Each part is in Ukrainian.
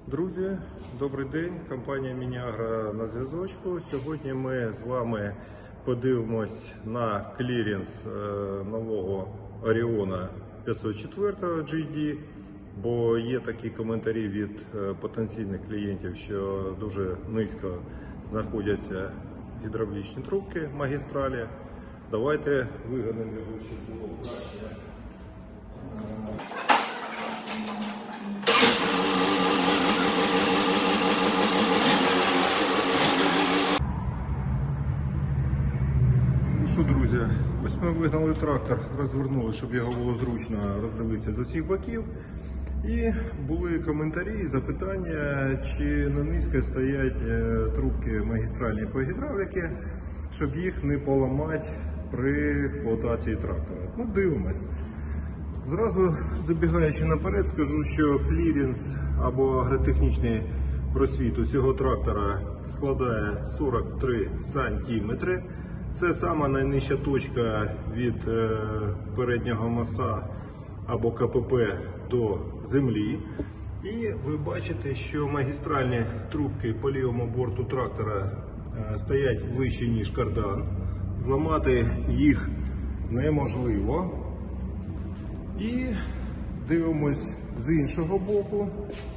Друзі, добрий день, компанія Міні-Агро на зв'язочку. Сьогодні ми з вами подивимось на кліренс нового Orion 504 GD, бо є такі коментарі від потенційних клієнтів, що дуже низько знаходяться гідравлічні трубки магістралі. Давайте вигадаємо його, щоб було краще. Що, друзі, ось ми вигнали трактор, розвернули, щоб його було зручно роздивитися з усіх боків. І були коментарі і запитання, чи не низько стоять трубки магістральні по гідравліки, щоб їх не поламати при експлуатації трактора. Ну, дивимось. Зразу забігаючи наперед, скажу, що кліренс або агротехнічний просвіт у цього трактора складає 43 сантиметри. Це сама найнижча точка від переднього моста або КПП до землі. І ви бачите, що магістральні трубки по лівому борту трактора стоять вище, ніж кардан. Зламати їх неможливо. І дивимось з іншого боку.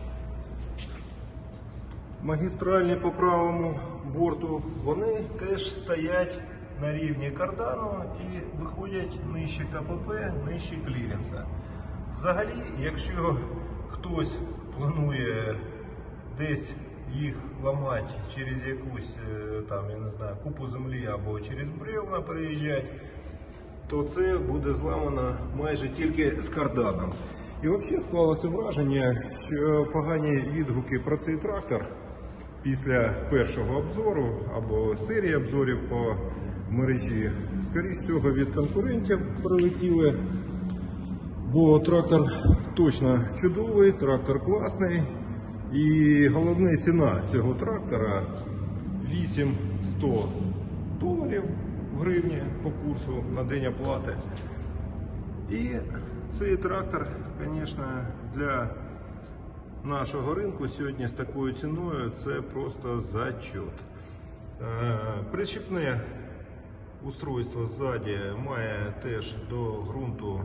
Магістральні по правому борту, вони теж стоять на рівні кардану і виходять нижче КПП, нижче кліренса. Взагалі, якщо хтось планує десь їх ламати через якусь там, я не знаю, купу землі або через бревна переїжджати, то це буде зламано майже тільки з карданом. І взагалі склалося враження, що погані відгуки про цей трактор після першого обзору або серії обзорів по мережі, скоріш всього, від конкурентів прилетіли, бо трактор точно чудовий, трактор класний, і головна ціна цього трактора 8100 доларів в гривні по курсу на день оплати. І цей трактор, звісно, для нашого ринку сьогодні з такою ціною це просто зачет. Причіпне устройство ззаді має теж до ґрунту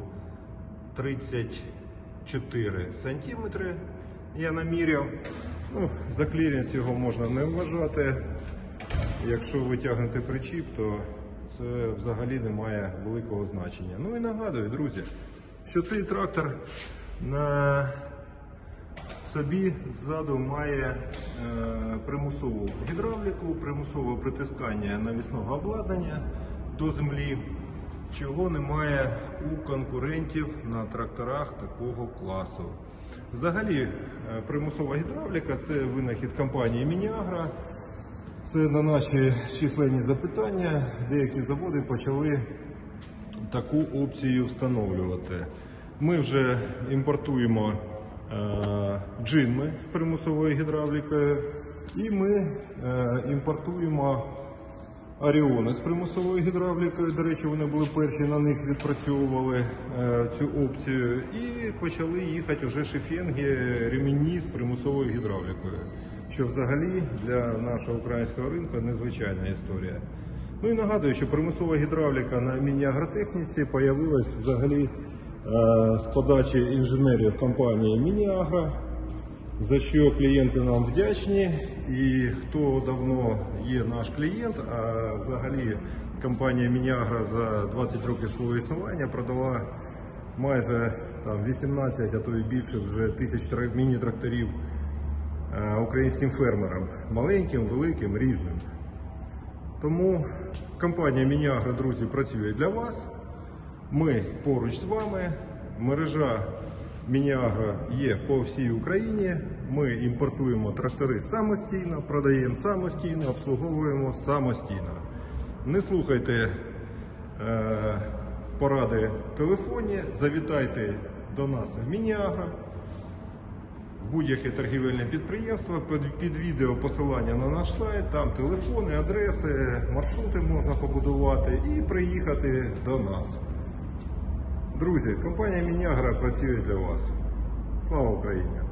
34 сантиметри. Я наміряв. Ну, за кліренс його можна не вважати. Якщо витягнути причіп, то це взагалі не має великого значення. Ну і нагадую, друзі, що цей трактор на собі ззаду має примусову гідравліку, примусове притискання навісного обладнання до землі, чого немає у конкурентів на тракторах такого класу. Взагалі, примусова гідравліка – це винахід компанії Міні-Агро. Це на наші численні запитання деякі заводи почали таку опцію встановлювати. Ми вже імпортуємо джинми з примусовою гідравлікою, і ми імпортуємо Оріони з примусовою гідравлікою. До речі, вони були перші, на них відпрацьовували цю опцію, і почали їхати вже шифенги, ремінні з примусовою гідравлікою, що взагалі для нашого українського ринку незвичайна історія. Ну і нагадую, що примусова гідравліка на міні-агротехніці з'явилась взагалі з подачі інженерів компанії Міні-Агро, за що клієнти нам вдячні. І хто давно є наш клієнт, а взагалі компанія Міні-Агро за 20 років свого існування продала майже 18, а то і більше вже тисяч міні-тракторів українським фермерам, маленьким, великим, різним. Тому компанія Міні-Агро, друзі, працює для вас. Ми поруч з вами. Мережа Міні-Агро є по всій Україні. Ми імпортуємо трактори самостійно, продаємо самостійно, обслуговуємо самостійно. Не слухайте поради в телефоні, завітайте до нас в Міні-Агро, в будь-яке торгівельне підприємство. Під відео посилання на наш сайт, там телефони, адреси, маршрути можна побудувати і приїхати до нас. Друзі, компанія Міні-Агро працює для вас. Слава Україні!